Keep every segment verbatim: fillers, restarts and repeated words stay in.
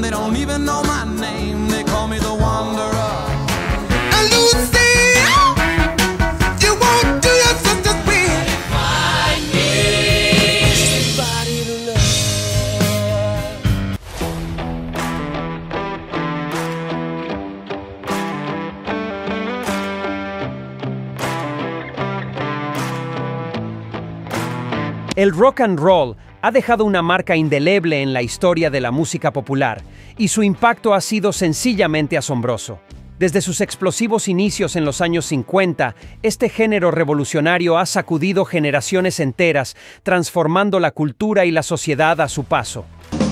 they don't even know my name. They call me the Wanderer. And Lucy, you won't do your sister's will. I need somebody to love. El rock and roll ha dejado una marca indeleble en la historia de la música popular, y su impacto ha sido sencillamente asombroso. Desde sus explosivos inicios en los años cincuenta, este género revolucionario ha sacudido generaciones enteras, transformando la cultura y la sociedad a su paso.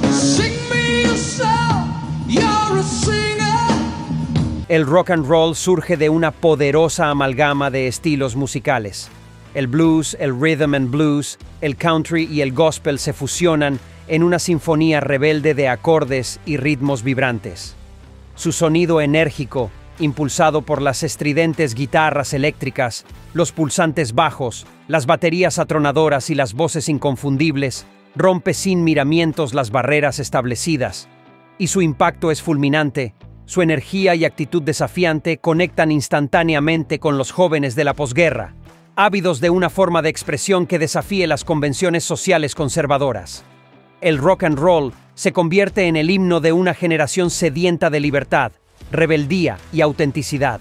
El rock and roll surge de una poderosa amalgama de estilos musicales. El blues, el rhythm and blues, el country y el gospel se fusionan en una sinfonía rebelde de acordes y ritmos vibrantes. Su sonido enérgico, impulsado por las estridentes guitarras eléctricas, los pulsantes bajos, las baterías atronadoras y las voces inconfundibles, rompe sin miramientos las barreras establecidas. Y su impacto es fulminante. Su energía y actitud desafiante conectan instantáneamente con los jóvenes de la posguerra, ávidos de una forma de expresión que desafíe las convenciones sociales conservadoras. El rock and roll se convierte en el himno de una generación sedienta de libertad, rebeldía y autenticidad.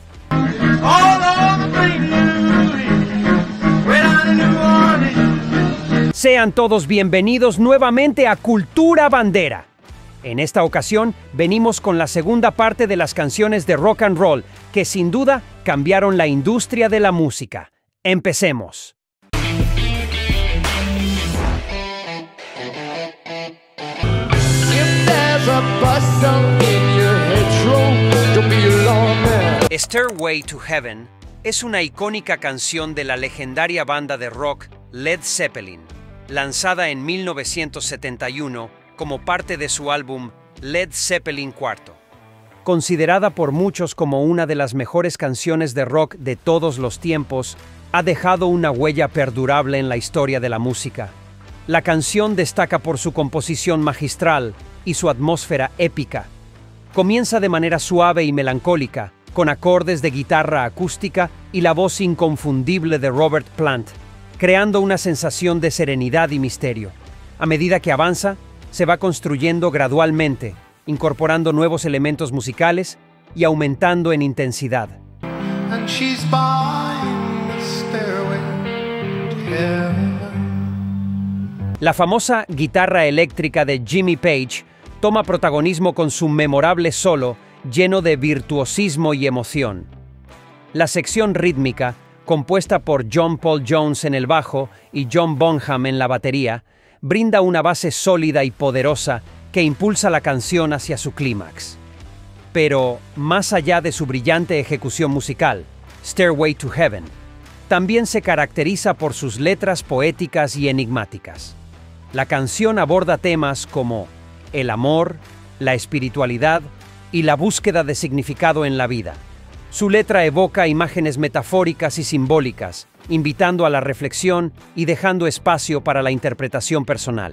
Sean todos bienvenidos nuevamente a Cultura Bandera. En esta ocasión venimos con la segunda parte de las canciones de rock and roll que sin duda cambiaron la industria de la música. Empecemos. Stairway to Heaven es una icónica canción de la legendaria banda de rock Led Zeppelin, lanzada en mil novecientos setenta y uno como parte de su álbum Led Zeppelin cuatro. Considerada por muchos como una de las mejores canciones de rock de todos los tiempos, ha dejado una huella perdurable en la historia de la música. La canción destaca por su composición magistral y su atmósfera épica. Comienza de manera suave y melancólica, con acordes de guitarra acústica y la voz inconfundible de Robert Plant, creando una sensación de serenidad y misterio. A medida que avanza, se va construyendo gradualmente, incorporando nuevos elementos musicales y aumentando en intensidad. And she's by the stairway to heaven. La famosa guitarra eléctrica de Jimmy Page toma protagonismo con su memorable solo lleno de virtuosismo y emoción. La sección rítmica, compuesta por John Paul Jones en el bajo y John Bonham en la batería, brinda una base sólida y poderosa que impulsa la canción hacia su clímax. Pero, más allá de su brillante ejecución musical, Stairway to Heaven también se caracteriza por sus letras poéticas y enigmáticas. La canción aborda temas como el amor, la espiritualidad y la búsqueda de significado en la vida. Su letra evoca imágenes metafóricas y simbólicas, invitando a la reflexión y dejando espacio para la interpretación personal.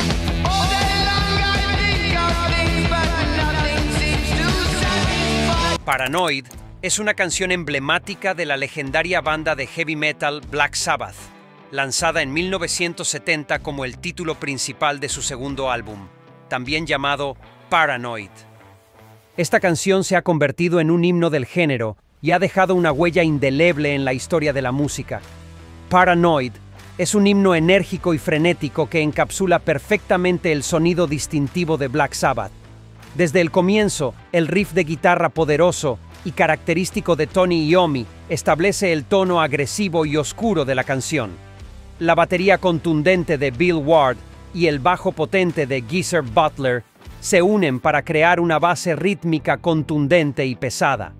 Paranoid es una canción emblemática de la legendaria banda de heavy metal Black Sabbath, lanzada en mil novecientos setenta como el título principal de su segundo álbum, también llamado Paranoid. Esta canción se ha convertido en un himno del género y ha dejado una huella indeleble en la historia de la música. Paranoid es un himno enérgico y frenético que encapsula perfectamente el sonido distintivo de Black Sabbath. Desde el comienzo, el riff de guitarra poderoso y característico de Tony Iommi establece el tono agresivo y oscuro de la canción. La batería contundente de Bill Ward y el bajo potente de Geezer Butler se unen para crear una base rítmica contundente y pesada.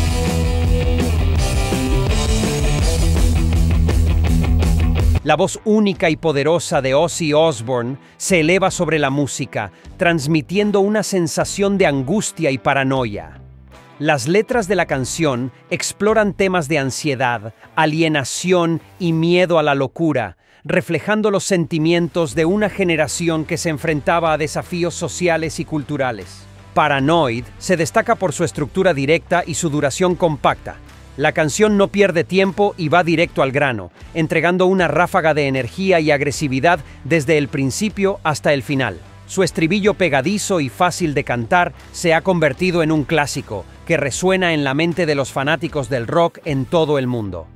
La voz única y poderosa de Ozzy Osbourne se eleva sobre la música, transmitiendo una sensación de angustia y paranoia. Las letras de la canción exploran temas de ansiedad, alienación y miedo a la locura, reflejando los sentimientos de una generación que se enfrentaba a desafíos sociales y culturales. Paranoid se destaca por su estructura directa y su duración compacta. La canción no pierde tiempo y va directo al grano, entregando una ráfaga de energía y agresividad desde el principio hasta el final. Su estribillo pegadizo y fácil de cantar se ha convertido en un clásico que resuena en la mente de los fanáticos del rock en todo el mundo.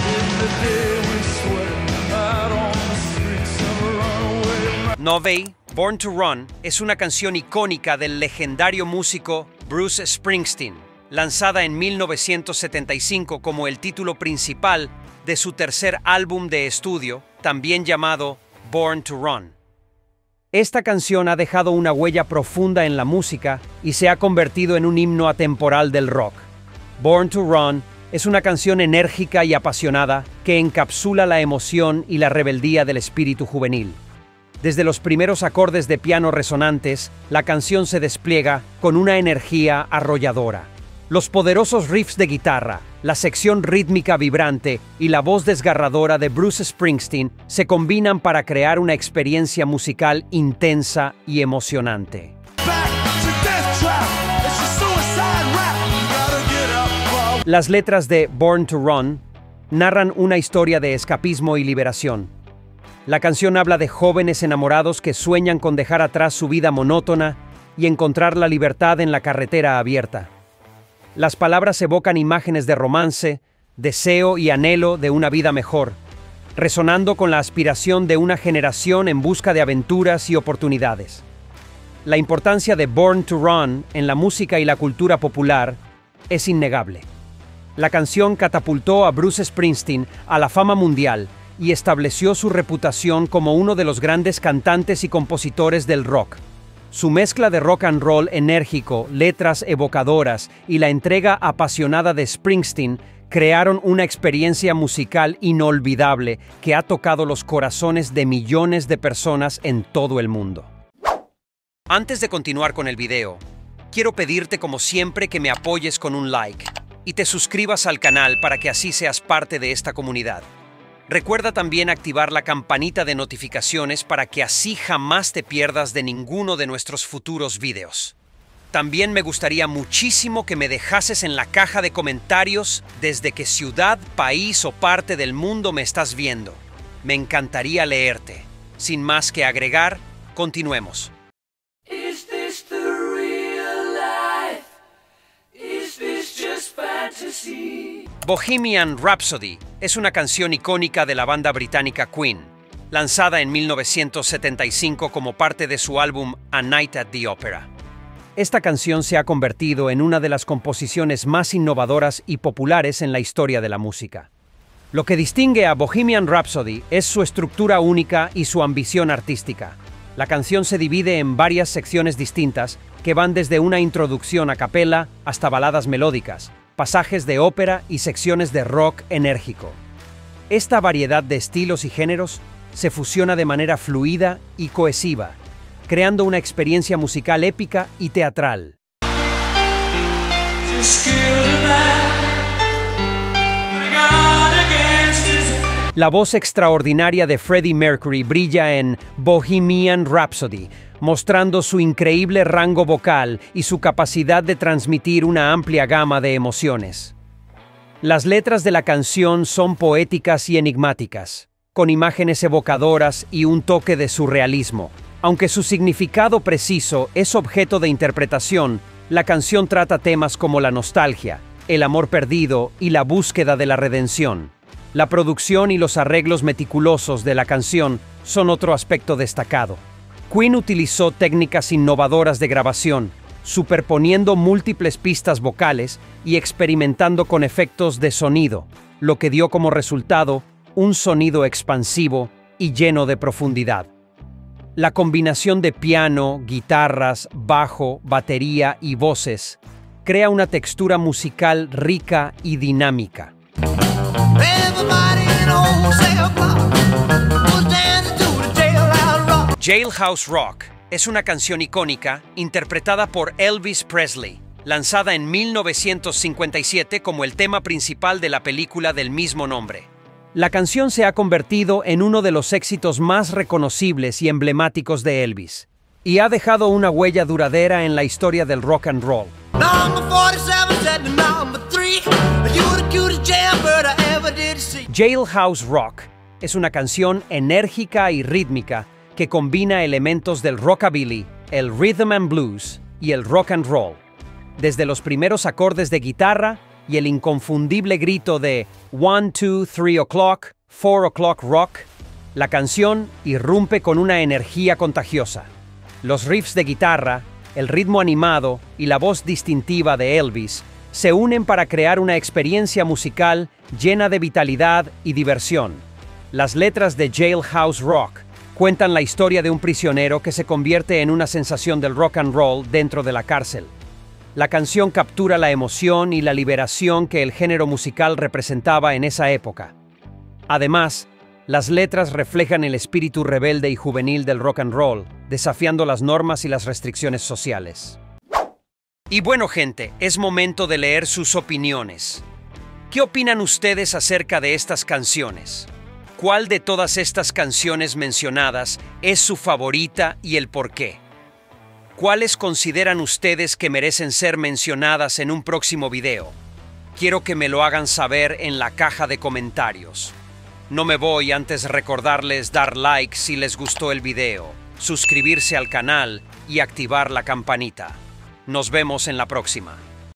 Novey, Born to Run, es una canción icónica del legendario músico Bruce Springsteen, lanzada en mil novecientos setenta y cinco como el título principal de su tercer álbum de estudio, también llamado Born to Run. Esta canción ha dejado una huella profunda en la música y se ha convertido en un himno atemporal del rock. Born to Run es una canción enérgica y apasionada que encapsula la emoción y la rebeldía del espíritu juvenil. Desde los primeros acordes de piano resonantes, la canción se despliega con una energía arrolladora. Los poderosos riffs de guitarra, la sección rítmica vibrante y la voz desgarradora de Bruce Springsteen se combinan para crear una experiencia musical intensa y emocionante. Las letras de Born to Run narran una historia de escapismo y liberación. La canción habla de jóvenes enamorados que sueñan con dejar atrás su vida monótona y encontrar la libertad en la carretera abierta. Las palabras evocan imágenes de romance, deseo y anhelo de una vida mejor, resonando con la aspiración de una generación en busca de aventuras y oportunidades. La importancia de Born to Run en la música y la cultura popular es innegable. La canción catapultó a Bruce Springsteen a la fama mundial y estableció su reputación como uno de los grandes cantantes y compositores del rock. Su mezcla de rock and roll enérgico, letras evocadoras y la entrega apasionada de Springsteen crearon una experiencia musical inolvidable que ha tocado los corazones de millones de personas en todo el mundo. Antes de continuar con el video, quiero pedirte como siempre que me apoyes con un like y te suscribas al canal para que así seas parte de esta comunidad. Recuerda también activar la campanita de notificaciones para que así jamás te pierdas de ninguno de nuestros futuros videos. También me gustaría muchísimo que me dejases en la caja de comentarios desde qué ciudad, país o parte del mundo me estás viendo. Me encantaría leerte. Sin más que agregar, continuemos. Is this the real life? Is this just fantasy? Bohemian Rhapsody es una canción icónica de la banda británica Queen, lanzada en mil novecientos setenta y cinco como parte de su álbum A Night at the Opera. Esta canción se ha convertido en una de las composiciones más innovadoras y populares en la historia de la música. Lo que distingue a Bohemian Rhapsody es su estructura única y su ambición artística. La canción se divide en varias secciones distintas que van desde una introducción a capela hasta baladas melódicas, pasajes de ópera y secciones de rock enérgico. Esta variedad de estilos y géneros se fusiona de manera fluida y cohesiva, creando una experiencia musical épica y teatral. La voz extraordinaria de Freddie Mercury brilla en Bohemian Rhapsody, mostrando su increíble rango vocal y su capacidad de transmitir una amplia gama de emociones. Las letras de la canción son poéticas y enigmáticas, con imágenes evocadoras y un toque de surrealismo. Aunque su significado preciso es objeto de interpretación, la canción trata temas como la nostalgia, el amor perdido y la búsqueda de la redención. La producción y los arreglos meticulosos de la canción son otro aspecto destacado. Queen utilizó técnicas innovadoras de grabación, superponiendo múltiples pistas vocales y experimentando con efectos de sonido, lo que dio como resultado un sonido expansivo y lleno de profundidad. La combinación de piano, guitarras, bajo, batería y voces crea una textura musical rica y dinámica. Jailhouse Rock es una canción icónica interpretada por Elvis Presley, lanzada en mil novecientos cincuenta y siete como el tema principal de la película del mismo nombre. La canción se ha convertido en uno de los éxitos más reconocibles y emblemáticos de Elvis. y ha dejado una huella duradera en la historia del rock and roll. Number forty-seven said to number three, you were the cutest jailbird I ever did see. Jailhouse Rock es una canción enérgica y rítmica que combina elementos del rockabilly, el rhythm and blues y el rock and roll. Desde los primeros acordes de guitarra y el inconfundible grito de one, two, three o'clock, four o'clock rock, la canción irrumpe con una energía contagiosa. Los riffs de guitarra, el ritmo animado y la voz distintiva de Elvis se unen para crear una experiencia musical llena de vitalidad y diversión. Las letras de Jailhouse Rock cuentan la historia de un prisionero que se convierte en una sensación del rock and roll dentro de la cárcel. La canción captura la emoción y la liberación que el género musical representaba en esa época. Además, las letras reflejan el espíritu rebelde y juvenil del rock and roll, desafiando las normas y las restricciones sociales. Y bueno, gente, es momento de leer sus opiniones. ¿Qué opinan ustedes acerca de estas canciones? ¿Cuál de todas estas canciones mencionadas es su favorita y el por qué? ¿Cuáles consideran ustedes que merecen ser mencionadas en un próximo video? Quiero que me lo hagan saber en la caja de comentarios. No me voy antes de recordarles dar like si les gustó el video, suscribirse al canal y activar la campanita. Nos vemos en la próxima.